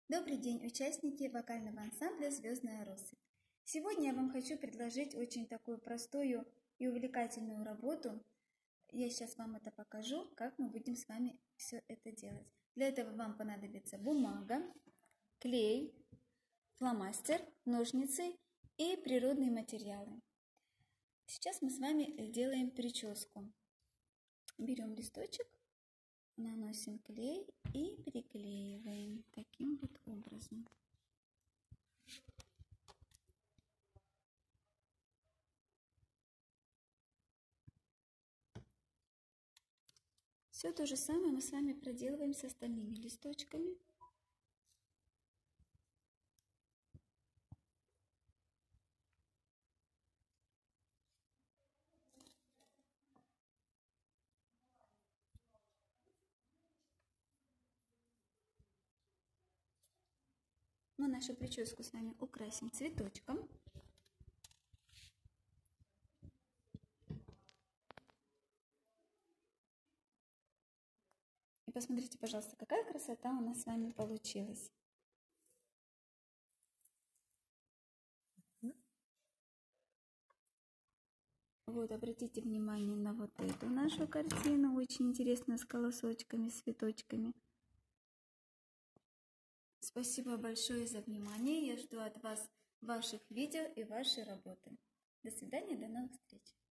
Добрый день, участники вокального ансамбля «Звездная россыпь». Сегодня я вам хочу предложить очень такую простую и увлекательную работу. Я сейчас вам это покажу, как мы будем с вами все это делать. Для этого вам понадобится бумага, клей, фломастер, ножницы и природные материалы. Сейчас мы с вами делаем прическу. Берем листочек, наносим клей и приклеиваем таким вот образом. Все то же самое мы с вами проделываем с остальными листочками. Мы нашу прическу с вами украсим цветочком. И посмотрите, пожалуйста, какая красота у нас с вами получилась. Вот, обратите внимание на вот эту нашу картину, очень интересную, с колосочками, с цветочками. Спасибо большое за внимание. Я жду от вас ваших видео и вашей работы. До свидания, до новых встреч.